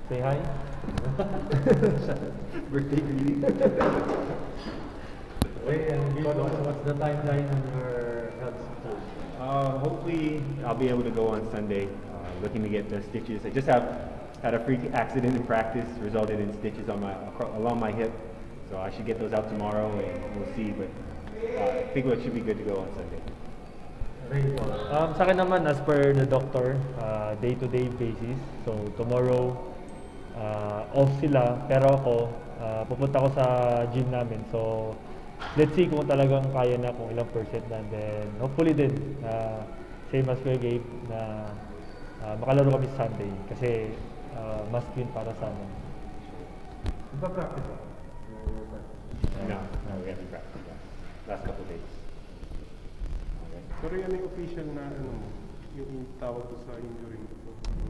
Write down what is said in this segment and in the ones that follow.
Say hi. Birthday greeting. What's the timeline on your health situation? Hopefully, I'll be able to go on Sunday. Looking to get the stitches. I just had a freak accident in practice, resulted in stitches on along my hip. So I should get those out tomorrow, and we'll see. But I think it should be good to go on Sunday. Sa akin naman, as per the doctor, day-to-day basis. So tomorrow, off sila, pero ako, pupunta ko sa gym namin. So let's see kung talagang kaya na, kung ilang percent na. And then hopefully din, same as Kuya Gabe, na makalaro kami Sunday. Kasi must win para sa amin. Iba-practice ba? No, we haven't practiced that. Last couple of days. Pero yan yung official na yung tawag ko sa injury mo.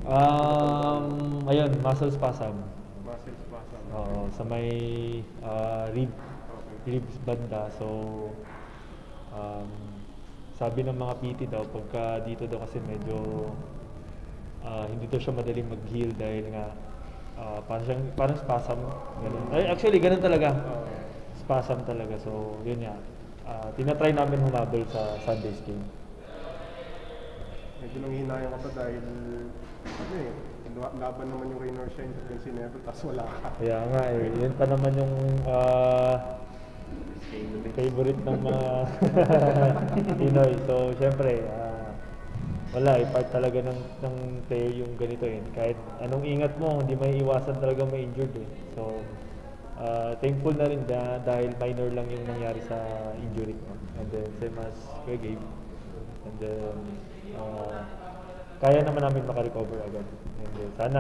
Ayun, muscle spasm. Muscle spasm. Oo, sa may ribs banda. So, sabi ng mga PT daw, pagka dito daw kasi medyo hindi daw siya madaling mag-heal dahil nga parang spasm. Ganun. Ay, actually, ganun talaga. Spasm talaga. So, yun nga. Tinatry namin humabol sa Sunday's game. Medyo nang hinayang ka pa dahil laban naman yung Raynor Shine sa Ginebra, tapos wala ka. Kaya nga yun pa naman yung favorite ng mga Pinoy. So, syempre, wala, part talaga ng player yung ganito eh. Kahit anong ingat mo, hindi may iwasan talaga may injured eh. So, thankful na rin dahil minor lang yung nangyari sa injury ko. And then, same as Kuya Gabe. And then, kaya naman namin makarecover agad. And then, sana,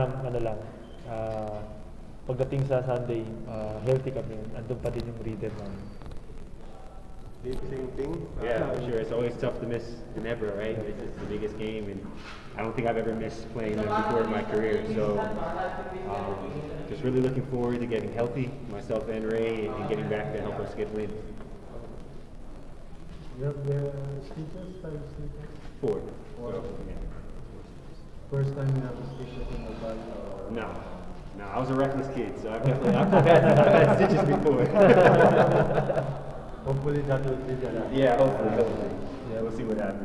pagdating sa Sunday, healthy kami. Andun pa din yung rhythm namin. Same thing? Yeah, for sure. It's always tough to miss Ginebra, right? It's the biggest game, and I don't think I've ever missed playing them before in my career. So, just really looking forward to getting healthy, myself and Ray, and getting back to help us get wins. You have the stitches, 5 stitches? 4. Four. So, yeah. First time you have stitches in the body? No, I was a reckless kid, so I've had stitches before. Hopefully that will be the last. Yeah, hopefully. Yeah, we'll see what happens.